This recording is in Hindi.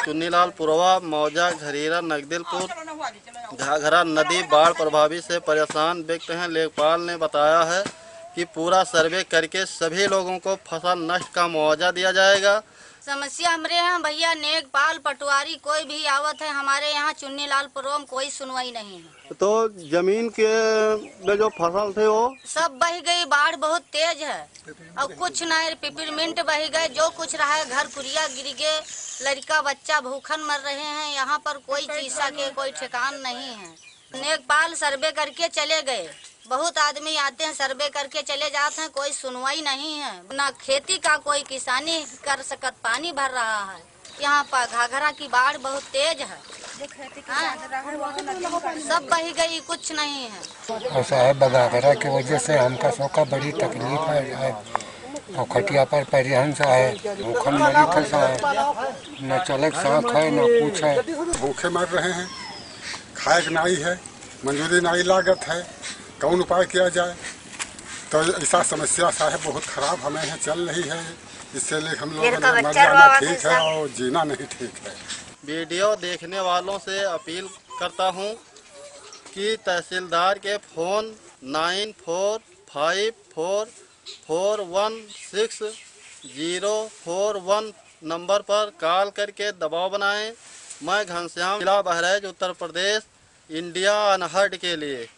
चुन्नीलाल पुरवा, मौजा, झरीरा, नगदिलपुर, घाघरा नदी बाढ़ प्रभावित से परेशान व्यक्ति हैं। लेखपाल ने बताया है कि पूरा सर्वे करके सभी लोगों को फसल नष्ट का मुआवजा दिया जाएगा। समस्या हमारे यहाँ भैया नेकपाल पटवारी कोई भी आवत है, हमारे यहाँ चुन्नीलाल पुरवा में कोई सुनवाई नहीं है। तो जमीन के में जो फसल थे वो सब बह गई, बाढ़ बहुत तेज है। अब कुछ नहीं, पिपरमिंट बह गए, जो कुछ रहा है घर कुरिया गिर गए, लड़का बच्चा भूखन मर रहे हैं। यहाँ पर कोई चीज के कोई ठिकान नहीं है। नेकपाल सर्वे करके चले गए, बहुत आदमी आते हैं सर्वे करके चले जाते हैं, कोई सुनवाई नहीं है। ना खेती का कोई किसानी कर सकत, पानी भर रहा है। यहाँ पर घाघरा की बाढ़ बहुत तेज है, सब बह गई, कुछ नहीं है। ऐसा है घाघरा की वजह से हमका सबका बड़ी तकलीफ है और खटिया पर परिवहन सा है, भूखन मरी सा है, न चलक साँख है न कुछ है। भूखे मर रहे हैं, खाए नाई है, मंजूरी नाई लागत है, कौन उपाय किया जाए। तो ऐसा समस्या साहब बहुत खराब हमें यहाँ चल रही है। इससे लेकर हम लोगों को मर जाना ठीक है और जीना नहीं ठीक है। वीडियो देखने वालों से अपील करता हूं कि तहसीलदार के फ़ोन 9454164041 नंबर पर कॉल करके दबाव बनाएं। मैं घनश्याम, जिला बहराइच, उत्तर प्रदेश, इंडिया अनहर्ड के लिए।